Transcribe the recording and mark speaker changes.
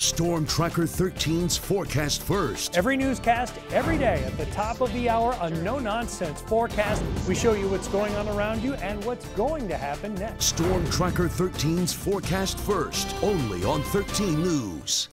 Speaker 1: Storm Tracker 13's Forecast First.
Speaker 2: Every newscast, every day at the top of the hour, a no-nonsense forecast. We show you what's going on around you and what's going to happen next.
Speaker 1: Storm Tracker 13's Forecast First, only on 13 News.